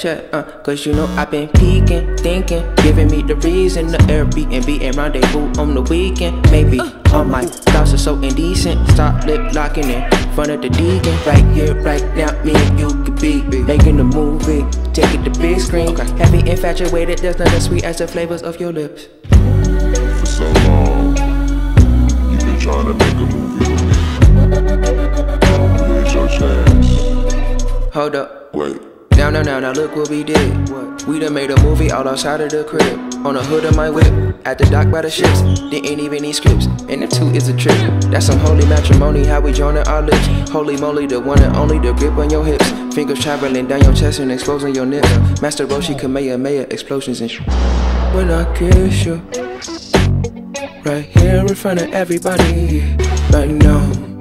Snapchat, cause you know I've been peeking, thinking, giving me the reason to Airbnb and rendezvous on the weekend. Maybe all my thoughts are so indecent. Stop lip locking in front of the deacon. Right here, right now, me and you could be making a movie, take it to big screen. Happy infatuated, there's nothing sweet as the flavors of your lips. For so long, you've been trying to make a movie with me. Here's your chance. Hold up. Wait. Now, look what we did. We done made a movie all outside of the crib. On the hood of my whip, at the dock by the ships. Didn't even need scripts, and the two is a trip. That's some holy matrimony, how we joining our lips. Holy moly, the one and only, the grip on your hips. Fingers traveling down your chest and exposing your nips. Master Roshi, Kamehameha, explosions and when I kiss you, right here in front of everybody, right now.